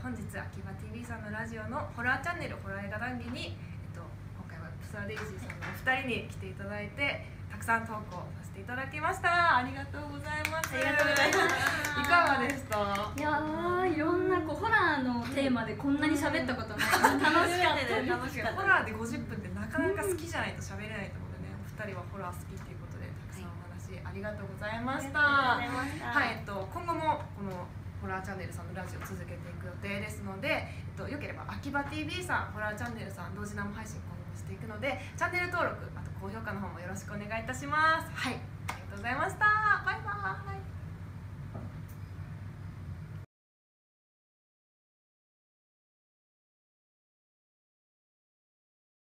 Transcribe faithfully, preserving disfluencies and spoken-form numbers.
本日秋葉 ティーブイ さんのラジオのホラーチャンネルホラー映画談義に、えっと、今回はプサデイジーさんのお二人に来ていただいてたくさん投稿させていただきました。ありがとうございます。 ありがとうございます。 いかがでした？ いやー、いろんなこうホラーのテーマでこんなに喋ったことない。楽しかったです。楽しかった。 ホラーでごじゅっぷんってなかなか好きじゃないと喋れないと思うのでね、お二人はホラー好きということでたくさんお話ありがとうございました。はい、えっと今後もこのホラーチャンネルさんのラジオを続けていく予定ですので、えっと、よければ秋葉 ティーブイ さん、ホラーチャンネルさん同時生配信今後もしていくので、チャンネル登録、あと高評価の方もよろしくお願いいたします。はい、ありがとうございました。バイバーイ。